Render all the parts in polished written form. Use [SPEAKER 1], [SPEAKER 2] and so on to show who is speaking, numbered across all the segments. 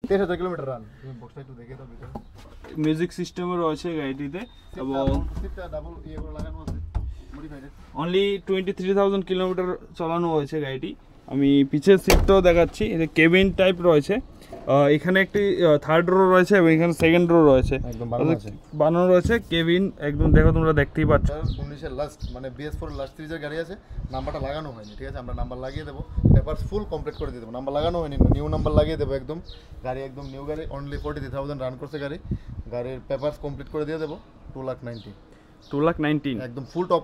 [SPEAKER 1] 23,000 kilometre run. তুমি বক্সটা একটু দেখে দাও ভিতরে।
[SPEAKER 2] মিউজিক সিস্টেমও রয়েছে গাড়িটিতে এবং
[SPEAKER 1] সিটটা ডাবল করে লাগানো আছে মডিফাইড।
[SPEAKER 2] অনলি 23,000 কিলোমিটার চালানো হয়েছে গাড়িটি। আমি পিছের সিটটাও দেখাচ্ছি, এটা কেবিন টাইপ রয়েছে। এখানে একটি থার্ড রো রয়েছে এবং এখানে সেকেন্ড রো রয়েছে,
[SPEAKER 1] একদম
[SPEAKER 2] বানানো রয়েছে কেবিন একদম। দেখো তোমরা দেখতেই পাচ্ছ
[SPEAKER 1] 19 এর লাস্ট মানে BS4 লাস্ট সিরিজের গাড়ি আছে, নাম্বারটা লাগানো হয়নি, ঠিক আছে? আমরা নাম্বার লাগিয়ে দেবো, পেপারস ফুল কমপ্লিট করে দিয়ে দেবো। নাম্বার লাগানো হয়নি, নিউ নাম্বার লাগিয়ে দেবো একদম। গাড়ি একদম নিউ গাড়ি, অনলি 43,000 রান করছে গাড়ি। গাড়ির পেপারস কমপ্লিট করে দিয়ে দেবো 2,90,000।
[SPEAKER 2] 2,90,000
[SPEAKER 1] একদম ফুল টপ।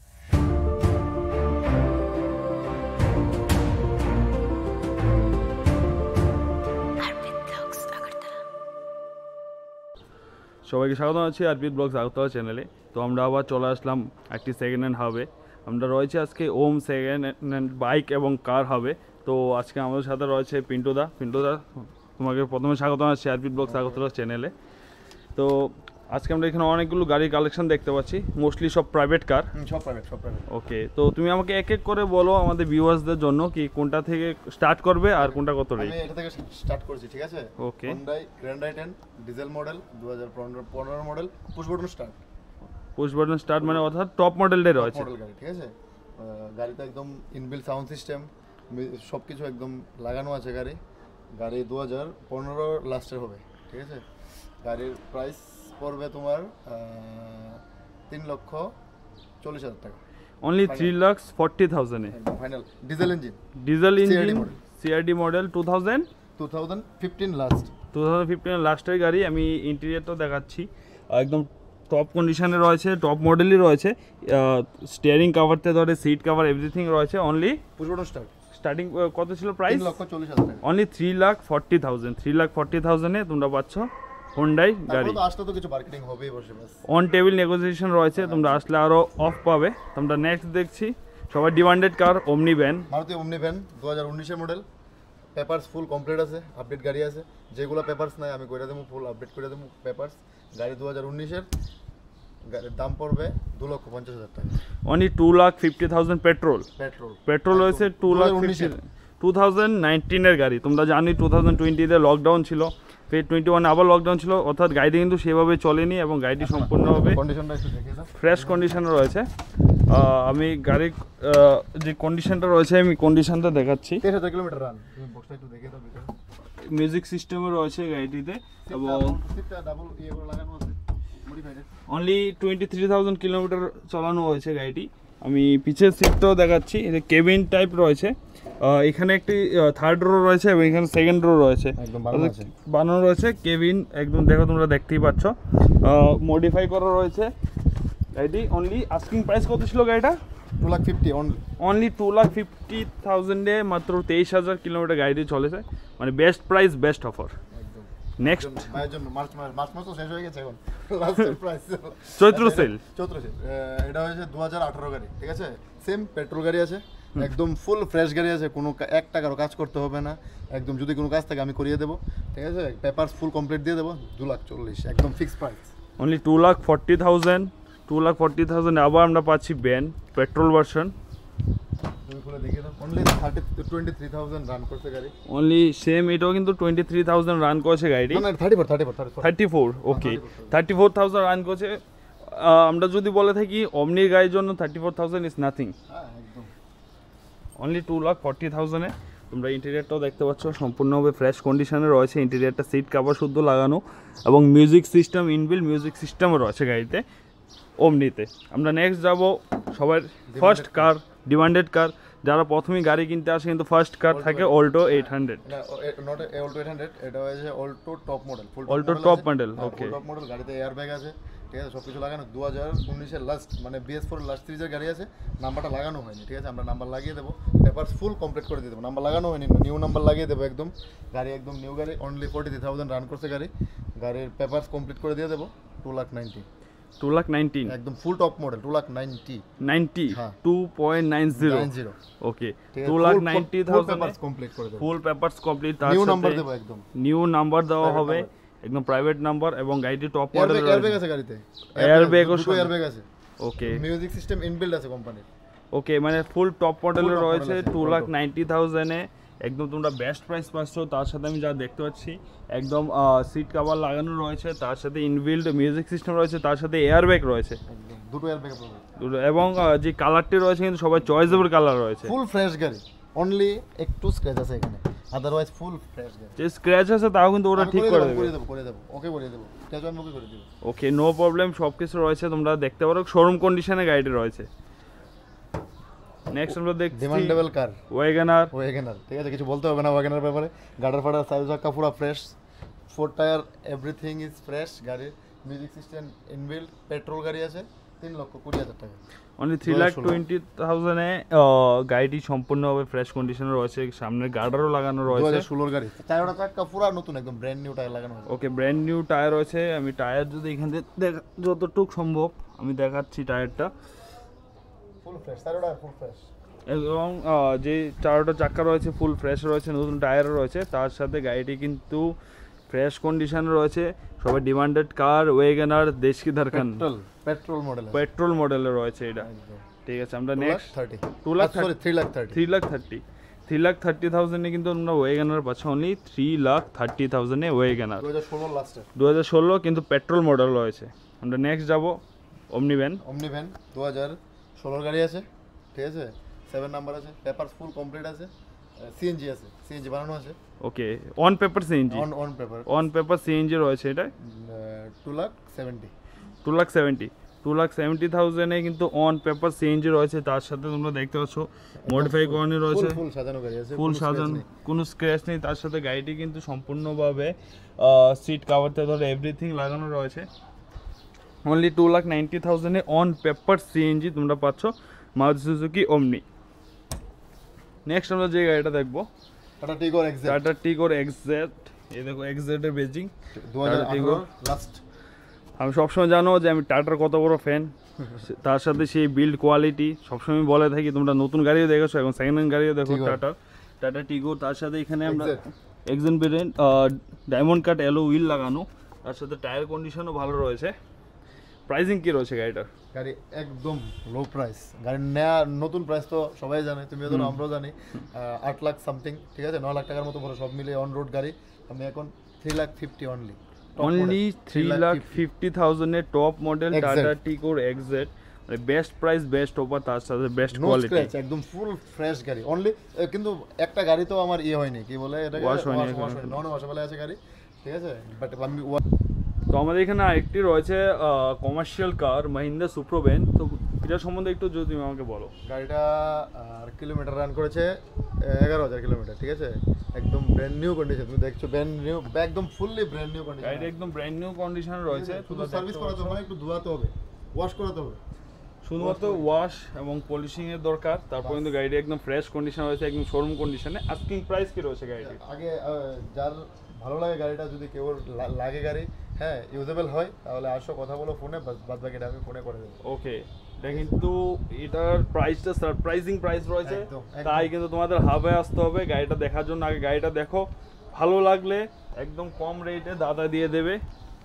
[SPEAKER 2] সবাইকে স্বাগত জানাচ্ছি আরপিত ব্লগস আগরতলা চ্যানেলে। তো আমরা আবার চলে আসলাম একটি সেকেন্ড হ্যান্ড হাবে। আমরা রয়েছে আজকে ওম সেকেন্ড হ্যান্ড বাইক এবং কার হাবে। তো আজকে আমাদের সাথে রয়েছে পিন্টুদা। তোমাকে প্রথমে স্বাগত জানাচ্ছি আরপিত ব্লগস আগরতলা চ্যানেলে। তো আজকে আমরা এখানে অনেকগুলো গাড়ির কালেকশন দেখতে পাচ্ছি, মোস্টলি সব প্রাইভেট কার।
[SPEAKER 1] সব প্রাইভেট।
[SPEAKER 2] ওকে, তো তুমি আমাকে এক এক করে বলো আমাদের ভিউয়ার্সদের জন্য কি কোনটা থেকে স্টার্ট করবে আর কোনটা কত রেট।
[SPEAKER 1] আমি এটা থেকে স্টার্ট করছি, ঠিক আছে?
[SPEAKER 2] Okay,
[SPEAKER 1] Hyundai Grand i10 diesel model 2015 model, push button start
[SPEAKER 2] মানে অর্থাৎ টপ মডেলটাই রয়েছে
[SPEAKER 1] মডেল গাড়ি, ঠিক আছে? গাড়িতে একদম ইনবিল্ট সাউন্ড সিস্টেম সব কিছু একদম লাগানো আছে। গাড়ি 2015 লাস্টের হবে, ঠিক আছে? গাড়ির প্রাইস পড়বে তোমার 3,40,000 টাকা।
[SPEAKER 2] Only 3,40,000
[SPEAKER 1] final. Diesel engine
[SPEAKER 2] CRD model
[SPEAKER 1] 2015 last.
[SPEAKER 2] 2015 লাস্টের গাড়ি। আমি ইন্টেরিয়রটা দেখাচ্ছি, একদম টপ কন্ডিশনে রয়েছে, টপ মডেলই রয়েছে। স্টিয়ারিং কাভার থেকে ধরে সিট কাভার এভরিথিং রয়েছে। অনলি
[SPEAKER 1] পুশ বাটন
[SPEAKER 2] স্টার্টিং কত ছিল প্রাইস?
[SPEAKER 1] 3,40,000 টাকা।
[SPEAKER 2] অনলি 3,40,000। 3,40,000 এ তোমরা পাচ্ছ Hyundai গাড়ি।
[SPEAKER 1] তো আসলে তো কিছু মার্কেটিং হবেই বসে বাস।
[SPEAKER 2] অন টেবিল নেগোসিয়েশন রয়েছে, তোমরা আসলে আরো অফ পাবে। তোমরা নেক্সট দেখছি সবাই ডিমান্ডেড কার ওমনি ভ্যান,
[SPEAKER 1] মারুতি ওমনি ভ্যান 2019 এর মডেল। পেপারস ফুল কমপ্লিট আছে, আপডেট গাড়ি আছে। যেগুলো পেপারস নাই আমি কইরা দেবো, ফুল আপডেট করে দেবো পেপারস। গাড়ি 2019 এর, গাড়ির দাম পড়বে 2,50,000 টাকা।
[SPEAKER 2] অনলি 2,50,000 পেট্রোল হয়েছে 2,50,000। 2019 এর গাড়ি। তোমরা জানি 2020-তে লকডাউন ছিল, ফের 21 আবার লকডাউন ছিল, অর্থাৎ গাড়িটি কিন্তু সেভাবে চলেনি এবং গাড়িটি সম্পূর্ণভাবে
[SPEAKER 1] কন্ডিশনটা একটু দেখে দাও,
[SPEAKER 2] ফ্রেশ কন্ডিশনে রয়েছে। আমি গাড়ির যে কন্ডিশনটা রয়েছে আমি কন্ডিশনটা দেখাচ্ছি।
[SPEAKER 1] 23,000 কিলোমিটার রান। তুমি বক্সটা একটু দেখে দাও ভিতরে।
[SPEAKER 2] মিউজিক সিস্টেমও রয়েছে গাড়িটিতে এবং
[SPEAKER 1] সিটটা ডাবল করে লাগানো আছে মডিফাইড।
[SPEAKER 2] অনলি 23,000 কিলোমিটার চালানো হয়েছে গাড়িটি। আমি পিছের সিটটাও দেখাচ্ছি, এটা কেবিন টাইপ রয়েছে। এখানে একটি থার্ড রো রয়েছে এবং এখানে সেকেন্ড রো রয়েছে, বানানো রয়েছে কেবিন একদম। দেখো তোমরা দেখতেই পাচ্ছ, মডিফাই করা রয়েছে গাড়িটি। অনলি আস্কিং প্রাইস কত ছিল গাড়িটা?
[SPEAKER 1] 2,50,000
[SPEAKER 2] অনলি 2,50,000 মাত্র 23,000 কিলোমিটার গাড়িটি চলেছে। মানে best price, best offer. Next
[SPEAKER 1] ভাইয়ের জন্য মার্চ মাস তো শেষ হয়ে গেছে, এখন লাস্টের প্রাইস
[SPEAKER 2] চৈত্র সেল।
[SPEAKER 1] এটা হয়েছে 2018 গাড়ি, ঠিক আছে? সেম পেট্রোল গাড়ি আছে, একদম ফুল ফ্রেশ গাড়ি আছে, কোনো 1 টাকারও কাজ করতে হবে না। একদম যদি কোনো কাজ থাকে আমি করিয়ে দেবো, ঠিক আছে? পেপারস ফুল কমপ্লিট দিয়ে দেবো 2,40,000 একদম ফিক্সড প্রাইস।
[SPEAKER 2] অনলি 2,40,000 আবার আমরা পাচ্ছি van petrol version. Only same এটাও কিন্তু 23,000 রান করেছে গাড়িটি। 34 ওকে, 34,000 রান করেছে। আমরা যদি বলে থাকি অমনির গাড়ির জন্য 34,000 ইজ নাথিং। অনলি 2,40,000-এ তোমরা ইন্টেরিয়রটাও দেখতে পাচ্ছ, সম্পূর্ণভাবে ফ্রেশ কন্ডিশনে রয়েছে। ইন্টেরিয়রটা সিট কাভার শুদ্ধ লাগানো এবং মিউজিক সিস্টেম, ইনবিল্ট মিউজিক সিস্টেমও রয়েছে গাড়িতে ওমনিতে। আমরা নেক্সট যাব সবার ফার্স্ট কার, ডিমান্ডেড কার। যারা প্রথমেই গাড়ি কিনতে আসে কিন্তু ফার্স্ট কার থাকে অল্টো 800।
[SPEAKER 1] নট অল্টো 800, এটা হচ্ছে Alto top model.
[SPEAKER 2] Alto top model, okay.
[SPEAKER 1] Top model গাড়িতে এয়ার ব্যাগ আছে, ঠিক আছে? সব কিছু লাগানো। 2019 এর লাস্ট মানে BS4 লাস্ট সিরিজের গাড়ি আছে, নাম্বারটা লাগানো হয়নি, ঠিক আছে? আমরা নাম্বার লাগিয়ে দেবো, পেপারস ফুল কমপ্লিট করে দিয়ে দেবো। নাম্বার লাগানো হয়নি, নিউ নাম্বার লাগিয়ে দেবো একদম। গাড়ি একদম নিউ গাড়ি, অনলি 43,000 রান করছে গাড়ি। গাড়ির পেপারস কমপ্লিট করে দিয়ে দেবো 2,90,000।
[SPEAKER 2] 2,90,000
[SPEAKER 1] একদম full top model 2,90,000
[SPEAKER 2] 2.90 okay. 2,90,000
[SPEAKER 1] papers complete করে দেব,
[SPEAKER 2] full papers complete.
[SPEAKER 1] New number দেব, একদম
[SPEAKER 2] নিউ নাম্বার দেওয়া হবে, একদম প্রাইভেট নাম্বার। এবং গাড়িটি টপ মডেল,
[SPEAKER 1] এয়ারব্যাগ আছে গাড়িতে, এয়ারব্যাগ আছে,
[SPEAKER 2] ওকে।
[SPEAKER 1] মিউজিক সিস্টেম ইনবিল্ট আছে কোম্পানির,
[SPEAKER 2] ওকে। মানে ফুল টপ মডেলের রয়েছে 2,90,000-এ একদম তোমরা বেস্ট প্রাইস পাচ্ছ। তার সাথে আমি যা দেখতে পাচ্ছি একদম সিট কভার লাগানো রয়েছে, তার সাথে ইনবিল্ড মিউজিক সিস্টেম রয়েছে, তার সাথে এয়ার ব্যাগ রয়েছে
[SPEAKER 1] একদম দুটো এয়ার ব্যাগ পাবে
[SPEAKER 2] দুটো, এবং যে কালারটি রয়েছে কিন্তু সবাই চয়েসেবল কালার রয়েছে।
[SPEAKER 1] ফুল ফ্রেশ গাড়ি, অনলি একটু স্ক্র্যাচ আছে এখানে, আদারওয়াইজ ফুল ফ্রেশ গাড়ি।
[SPEAKER 2] যে স্ক্র্যাচ আছে তাও কিন্তু ওরা ঠিক করে দেবে,
[SPEAKER 1] করে দেব ওকে করে দেব, স্ক্র্যাচ আমি ওকে করে দেব।
[SPEAKER 2] ওকে, নো প্রবলেম, সব কিছু রয়েছে, তোমরা দেখতে পারো শোরুম কন্ডিশনে গাড়িটি রয়েছে। নেক্সট আমরা দেখছি
[SPEAKER 1] ডিমান্ডেবল কার
[SPEAKER 2] ওয়াগনার।
[SPEAKER 1] ঠিক আছে, কিছু বলতে হবে না ওয়াগনার ব্যাপারে। গাড়ার ফাটার সাইজ চাকা পুরো ফ্রেশ, 4 টায়ার এভরিথিং ইজ ফ্রেশ। গাড়ির মিউজিক সিস্টেম ইনবিল্ড, পেট্রোল গাড়ি আছে, 3,20,000 টাকা,
[SPEAKER 2] অনলি 3,20,000 এ গাড়িটি সম্পূর্ণভাবে ফ্রেশ কন্ডিশনে রয়েছে। সামনের গার্ডারও লাগানো রয়েছে,
[SPEAKER 1] 2016 গাড়ি, টায়ারটা চাকা পুরো নতুন, একদম ব্র্যান্ড নিউ টায়ার লাগানো আছে।
[SPEAKER 2] ওকে, ব্র্যান্ড নিউ টায়ার রয়েছে। আমি টায়ার যদি এখান থেকে যতটুকু সম্ভব আমি দেখাচ্ছি টায়ারটা,
[SPEAKER 1] ফুল ফ্রেশ, টায়ারটা ফুল ফ্রেশ,
[SPEAKER 2] এবং যে চারটা চাকা রয়েছে ফুল ফ্রেশ রয়েছে, নতুন টায়ারও রয়েছে। তার সাথে গাড়িটি কিন্তু ফ্রেশ কন্ডিশনে রয়েছে। সবাই ডিমান্ডেড কার ওয়াগনার, দেশ কি দরকার, পেট্রোল মডেলে রয়েছে এটা। ঠিক আছে, আমরা নেক্সট 3,30,000 কিন্তু তোমরা ওয়াগনার পাচ্ছ, অনলি 3,30,000 ওয়াগনার 2016, কিন্তু পেট্রোল মডেল রয়েছে। আমরা নেক্সট যাব ওমনি ভ্যান
[SPEAKER 1] 2016 গাড়ি আছে, ঠিক আছে, 7 নাম্বার আছে, পেপার ফুল কমপ্লিট আছে, সিএনজি আছে, সিএনজি বানানো আছে।
[SPEAKER 2] Okay, on paper CNG, on paper CNG রয়েছে। এটা 2,70,000 এ কিন্তু অন পেপার সিএনজি রয়েছে। তার সাথে তোমরা দেখতে পাচ্ছ মডিফাই করানো রয়েছে,
[SPEAKER 1] ফুল সাজানো গাড়ি আছে,
[SPEAKER 2] ফুল সাজানো, কোনো স্ক্র্যাচ নেই। তার সাথে গাড়িটি কিন্তু সম্পূর্ণভাবে সিট কভার থেকে ধরে এভরিথিং লাগানো রয়েছে। অনলি 2,90,000 এ অন পেপার সিএনজি তোমরা পাচ্ছ মারুতি সুজুকি ওমনি। নেক্সট আমরা যে গাড়িটা দেখবো
[SPEAKER 1] টাটা টিগোর এক্সজেড,
[SPEAKER 2] এই দেখো এক্সজেড এর বেজিং
[SPEAKER 1] 2018 লাস্ট।
[SPEAKER 2] আমি সবসময় জানো যে আমি টাটার কত বড় ফ্যান, তার সাথে সেই বিল্ড কোয়ালিটি সবসময় বলে থাকি। তোমরা নতুন গাড়িও দেখেছো, এখন সেকেন্ড হ্যান্ড গাড়িও দেখো টাটা টিগো। তার সাথে এখানে আমরা এক্সেন ভেরিয়েন্ট ডায়মন্ড কাট এলো হুইল লাগানো, তার সাথে টায়ার কন্ডিশনও ভালো রয়েছে। প্রাইসিং কি রয়েছে গাড়িটার?
[SPEAKER 1] গাড়ি একদম লো প্রাইস, গাড়ি নেওয়া নতুন প্রাইস তো সবাই জানে, তুমিও জানো, আমরাও জানি, 8 লাখ সামথিং, ঠিক আছে, 9 লাখ টাকার মতো পড়ে সব মিলে অন রোড গাড়ি। আমি এখন 3,50,000
[SPEAKER 2] অনলি 3,50,000 এ top model Tata Tigor XZ, মানে বেস্ট প্রাইস, বেস্ট অফার, তার সাথে বেস্ট কোয়ালিটি,
[SPEAKER 1] একদম ফুল ফ্রেশ গাড়ি। অনলি কিন্তু একটা গাড়ি তো আমার হয়নি, কি বলে এটাকে, ওয়াশ হয়নি, নন ওয়াশেবল আছে গাড়ি, ঠিক আছে, বাট আমি।
[SPEAKER 2] তো আমাদের এখানে আরেকটি রয়েছে commercial car Mahindra Supro van. তো এটা সম্বন্ধে একটু যদি তুমি আমাকে বলো।
[SPEAKER 1] গাড়িটা কিলোমিটার রান করেছে 11,000 কিলোমিটার, ঠিক আছে, একদম ব্র্যান্ড নিউ কন্ডিশন, তুমি দেখছো ব্র্যান্ড নিউ, একদম ফুললি ব্র্যান্ড নিউ কন্ডিশন,
[SPEAKER 2] গাড়িটা একদম ব্র্যান্ড নিউ কন্ডিশন রয়েছে।
[SPEAKER 1] শুধু সার্ভিস করাতে হবে, একটু ধোয়াতে হবে, ওয়াশ করাতে হবে,
[SPEAKER 2] শুধুমাত্র ওয়াশ এবং পলিশিং এর দরকার। তারপর কিন্তু গাড়িটা একদম ফ্রেশ কন্ডিশন রয়েছে, একদম শোরুম কন্ডিশনে। আস্কিং প্রাইস কি রয়েছে গাড়িটি?
[SPEAKER 1] আগে যার ভালো লাগে গাড়িটা, যদি কেউ লাগে গাড়ি, হ্যাঁ, ইউজেবল হয়, তাহলে আসো, কথা বলো ফোনে, বাদ বাকিটা আমি ফোনে করে দেবো।
[SPEAKER 2] ওকে, এটা কিন্তু এটার প্রাইসটা সারপ্রাইজিং প্রাইস রয়েছে, তাই কিন্তু তোমাদের হাবে আসতে হবে গাড়িটা দেখার জন্য। আগে গাড়িটা দেখো, ভালো লাগলে একদম কম রেটে দাদা দিয়ে দেবে,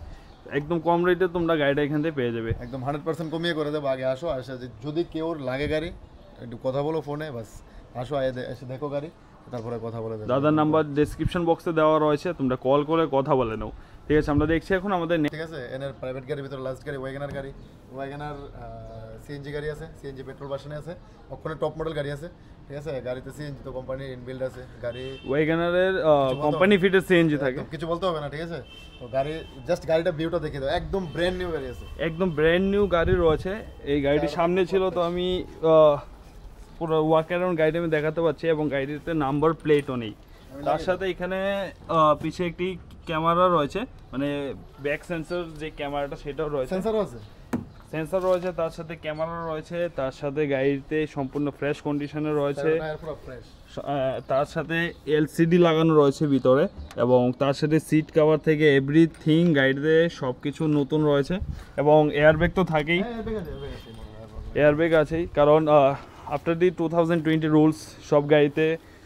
[SPEAKER 2] একদম কম রেটে তোমরা গাড়িটা এখান থেকে পেয়ে যাবে,
[SPEAKER 1] একদম 100% কমিয়ে করে দেবো। আগে আসো, যদি কেউ লাগে গাড়ি, একটু কথা বলো ফোনে, বাস আসো, এসে দেখো গাড়ি, তারপরে কথা বলে দেবো।
[SPEAKER 2] দাদার নাম্বার ডেসক্রিপশন বক্সে দেওয়া রয়েছে, তোমরা কল করে কথা বলে নাও। ঠিক আছে, আমরা দেখছি এখন আমাদের,
[SPEAKER 1] ঠিক আছে, এনার প্রাইভেট গাড়ির ভিতরে লাস্ট গাড়ি ওয়াগনার সিএনজি গাড়ি আছে, সিএনজি পেট্রোল ভার্সনে আছে, ওখানে টপ মডেল গাড়ি আছে, ঠিক আছে। গাড়িতে সিএনজি তো কোম্পানির ইনবিল্ড আছে, গাড়ি
[SPEAKER 2] ওয়াগনারের কোম্পানি ফিটেড সিএনজি থাকে,
[SPEAKER 1] কিছু বলতে হবে না, ঠিক আছে। তো গাড়ি জাস্ট গাড়িটা ভিউটা দেখে দাও, একদম ব্র্যান্ড নিউ গাড়ি আছে,
[SPEAKER 2] একদম ব্র্যান্ড নিউ গাড়ি রয়েছে। এই গাড়িটি সামনে ছিল, তো আমি পুরো ওয়াক অ্যারাউন্ড গাড়িটা আমি দেখাতে পারছি, এবং গাড়িতে নাম্বার প্লেটও নেই। তার সাথে এখানে পিছে একটি ক্যামেরা রয়েছে, মানে ব্যাক সেন্সর যে ক্যামেরাটা সেটাও রয়েছে, সেন্সর রয়েছে, তার সাথে ক্যামেরা রয়েছে, তার সাথে গাড়িতে সম্পূর্ণ ফ্রেশ কন্ডিশনে রয়েছে, তার সাথে এলসিডি লাগানো রয়েছে ভিতরে, এবং তার সাথে সিট কভার থেকে এভরিথিং গাড়িতে সব কিছু নতুন রয়েছে, এবং এয়ারব্যাগ তো থাকেই, এয়ারব্যাগ আছেই, কারণ আফটার দি 2020 রুলস সব গাড়িতে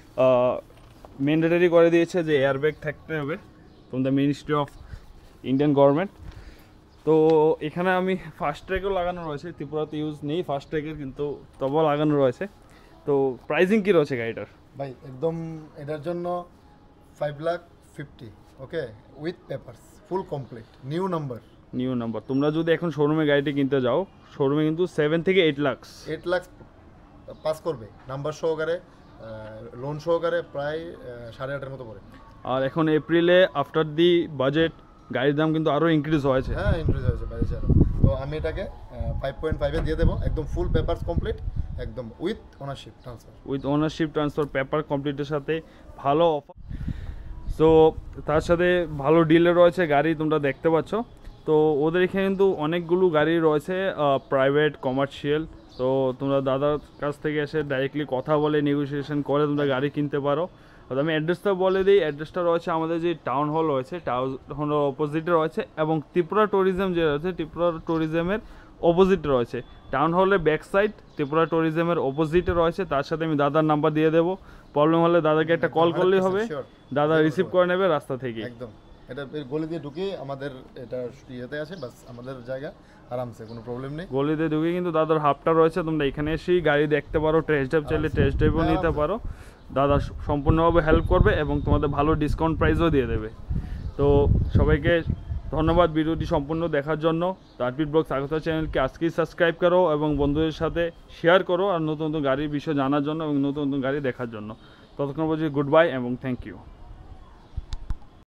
[SPEAKER 2] ম্যান্ডেটরি করে দিয়েছে যে এয়ারব্যাগ থাকতে হবে from the ministry of Indian government. তো এখানে আমি ফাস্ট ট্র্যাকও লাগানো রয়েছে, ত্রিপুরাতে ইউজ নেই ফাস্ট ট্র্যাকের, কিন্তু তবুও লাগানো রয়েছে। তো প্রাইসিং কী রয়েছে গাড়িটার?
[SPEAKER 1] ভাই একদম এটার জন্য 5,50,000 okay with papers full complete new number.
[SPEAKER 2] New number. তোমরা যদি এখন শোরুমে গাড়িটি কিনতে যাও, শোরুমে কিন্তু 7 থেকে 8 লাখ
[SPEAKER 1] 8 লাখ পাস করবে নাম্বার সহকারে, লোন সহকারে প্রায় 8.5 মতো পড়ে।
[SPEAKER 2] আর এখন এপ্রিলে আফটার দি বাজেট গাড়ির দাম কিন্তু আরও ইনক্রিজ হয়েছে।
[SPEAKER 1] হ্যাঁ ইনক্রিজ হয়েছে বাইরে। তো আমি এটাকে 5.5 দিয়ে দেবো, একদম ফুল পেপারস কমপ্লিট, একদম with ownership transfer.
[SPEAKER 2] With ownership transfer paper কমপ্লিটের সাথে ভালো অফার। সো তার সাথে ভালো ডিলে রয়েছে গাড়ি, তোমরা দেখতে পাচ্ছ। তো ওদের এখানে কিন্তু অনেকগুলো গাড়ি রয়েছে প্রাইভেট কমার্শিয়াল। তো তোমরা দাদার কাছ থেকে এসে ডাইরেক্টলি কথা বলে নেগোসিয়েশন করে তোমরা গাড়ি কিনতে পারো। তো আমি অ্যাড্রেসটা বলে দিই, অ্যাড্রেসটা রয়েছে আমাদের যে টাউন হল রয়েছে, টাউন হলের অপোজিটে রয়েছে, এবং ত্রিপুরা ট্যুরিজম যে রয়েছে ত্রিপুরা ট্যুরিজমের অপোজিটে রয়েছে। টাউন হলের ব্যাক সাইড ত্রিপুরা ট্যুরিজমের অপোজিটে রয়েছে। তার সাথে আমি দাদার নাম্বার দিয়ে দেবো, প্রবলেম হলে দাদাকে একটা কল করলেই হবে, দাদা রিসিভ করে নেবে রাস্তা থেকে।
[SPEAKER 1] একদম এটা গলি দিয়ে ঢুকে আমাদের এটা ইয়েতে আছে, বাস আমাদের জায়গা, আরামসে কোনো প্রবলেম নেই।
[SPEAKER 2] গলিতে ঢুকে কিন্তু দাদার হাবটা রয়েছে, তোমরা এখানে এসেই গাড়ি দেখতে পারো, টেস্ট ড্রাইভ চাইলে টেস্ট ড্রাইভও নিতে পারো। দাদা সম্পূর্ণভাবে হেল্প করবে এবং তোমাদের ভালো ডিসকাউন্ট প্রাইসও দিয়ে দেবে। তো সবাইকে ধন্যবাদ ভিডিওটি সম্পূর্ণ দেখার জন্য। আরপিড ব্লগস আগরতলা চ্যানেলকে আজকেই সাবস্ক্রাইব করো এবং বন্ধুদের সাথে শেয়ার করো আর নতুন নতুন গাড়ির বিষয় জানার জন্য এবং নতুন নতুন গাড়ি দেখার জন্য। ততক্ষণ বলছি গুড বাই এবং থ্যাংক ইউ।